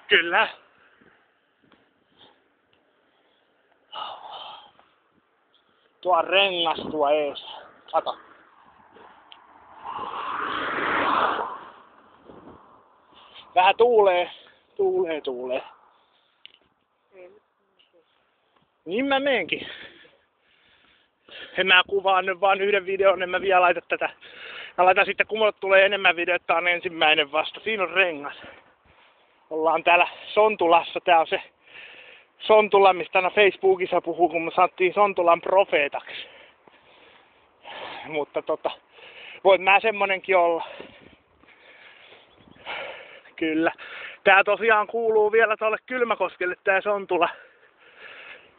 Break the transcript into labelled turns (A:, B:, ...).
A: Kyllä. Tuo rengas tuo ees. Kato. Vähän tuulee. Tuulee. Niin mä meenkin. En mä kuvaa nyt vaan yhden videon, en mä vielä laita tätä. Mä laitan sitten, kun mulle tulee enemmän videoita, on ensimmäinen vasta. Siinä on rengas. Ollaan täällä Sontulassa. Tää on se Sontula, mistä aina Facebookissa puhuu, kun me saattiin Sontulan profeetaksi. Mutta voit mä semmonenkin olla. Kyllä. Tää tosiaan kuuluu vielä tuolle Kylmäkoskelle tää Sontula.